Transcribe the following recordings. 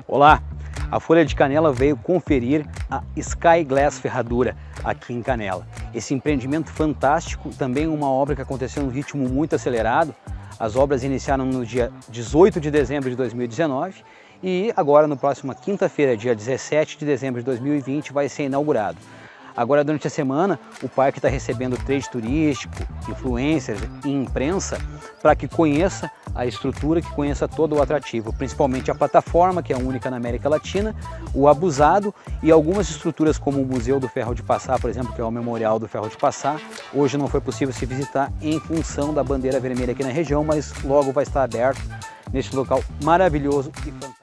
Olá, a Folha de Canela veio conferir a Sky Glass Ferradura aqui em Canela. Esse empreendimento fantástico, também uma obra que aconteceu num ritmo muito acelerado. As obras iniciaram no dia 18 de dezembro de 2019 e agora, na próxima quinta-feira, dia 17 de dezembro de 2020, vai ser inaugurado. Agora, durante a semana, o parque está recebendo trade turístico, influencers e imprensa para que conheça a estrutura, que conheça todo o atrativo, principalmente a plataforma, que é a única na América Latina, o abusado e algumas estruturas como o Museu do Ferro de Passar, por exemplo, que é o Memorial do Ferro de Passar. Hoje não foi possível se visitar em função da bandeira vermelha aqui na região, mas logo vai estar aberto neste local maravilhoso e fantástico.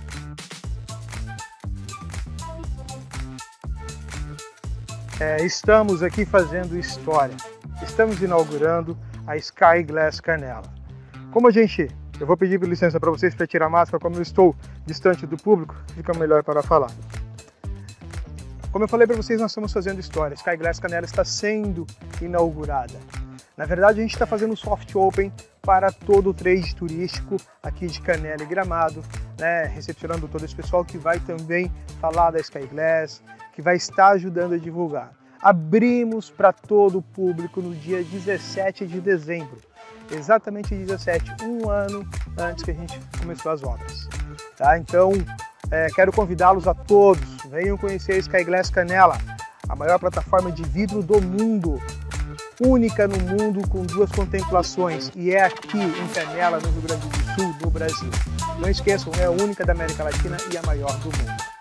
Estamos aqui fazendo história. Estamos inaugurando a Sky Glass Canela. Eu vou pedir licença para vocês para tirar a máscara, como eu estou distante do público, fica melhor para falar. Como eu falei para vocês, nós estamos fazendo história. A Sky Glass Canela está sendo inaugurada. Na verdade, a gente está fazendo um soft open para todo o trade turístico aqui de Canela e Gramado, né? Recepcionando todo esse pessoal que vai também falar da Sky Glass, que vai estar ajudando a divulgar. Abrimos para todo o público no dia 17 de dezembro, exatamente 17, um ano antes que a gente começou as obras. Tá? Então, quero convidá-los a todos, venham conhecer a Sky Glass Canela, a maior plataforma de vidro do mundo, única no mundo, com 2 contemplações, e é aqui em Canela, no Rio Grande do Sul, no Brasil. Não esqueçam, é a única da América Latina e a maior do mundo.